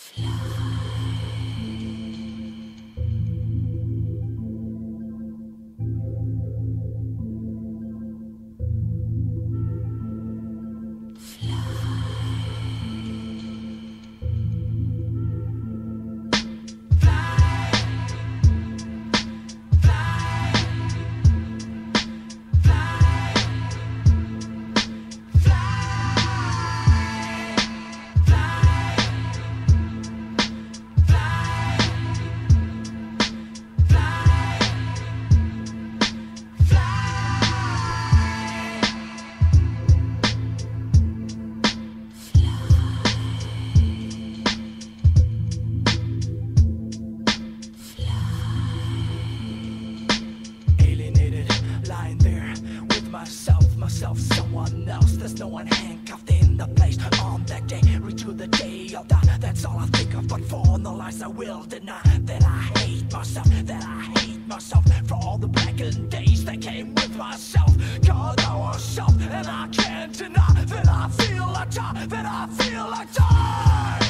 Myself, someone else. There's no one handcuffed in the place. On that day, reach to the day I'll die. That's all I think of, but for no lies I will deny that I hate myself, that I hate myself for all the blackened days that came with myself. God, I was self, and I can't deny that I feel like die, that I feel like die.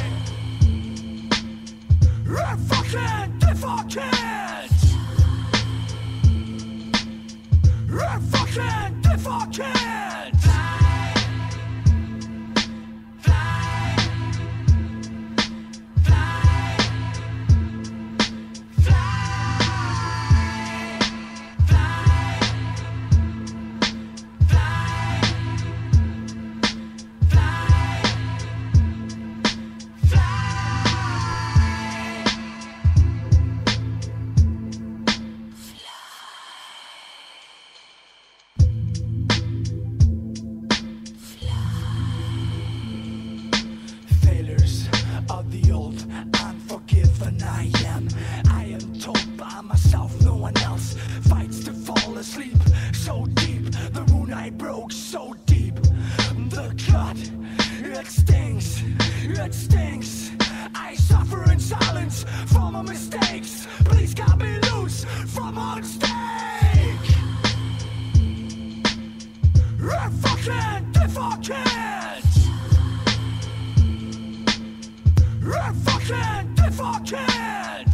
If I can't, if I can't fly, fly, fly, fly, fly, fly, fly, fly. Of the old, unforgiven I am told by myself, no one else fights to fall asleep. So deep, the wound I broke so deep. The cut, it stings, it stings. I suffer in silence from my mistakes. Please cut me loose from on stake. If I can't, if I can't